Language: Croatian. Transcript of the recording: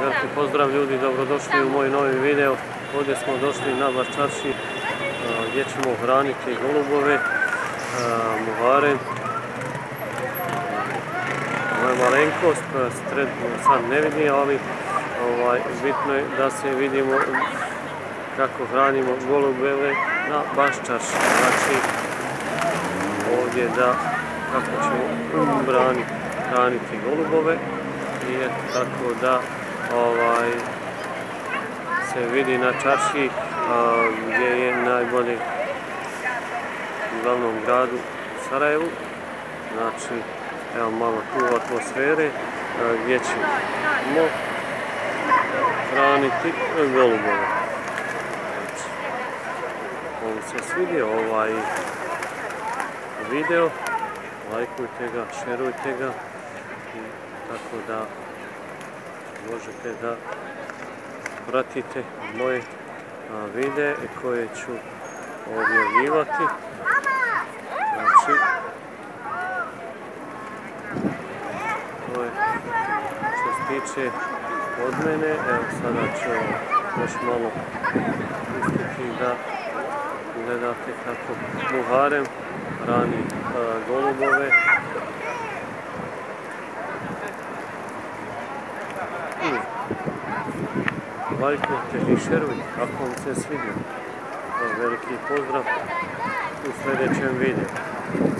Veliki pozdrav ljudi, dobrodošli u moj novi video. Ovdje smo došli na Baščarši gdje ćemo hraniti golubove, muharem. Moja malenkost koja se trenutno sad ne vidi, ali bitno je da se vidimo kako hranimo golubove na Baščarši. Znači ovdje kako ćemo hraniti golubove i tako da se vidi na čarši gdje je najbolje u glavnom gradu Sarajevu. Znači evo malo tu atmosfere gdje ćemo hraniti golubove. Znači, ovo se svidio ovaj video, lajkujte ga, šerujte ga i tako da možete da pratite moje videe koje ću objavljivati. Znači, to je što se tiče od mene. Evo sada ću još malo pustiti da gledate kako muharem hrani golubove. Lajkujte i šerujte ako vam se svidio. Veliki pozdrav u sljedećem videu.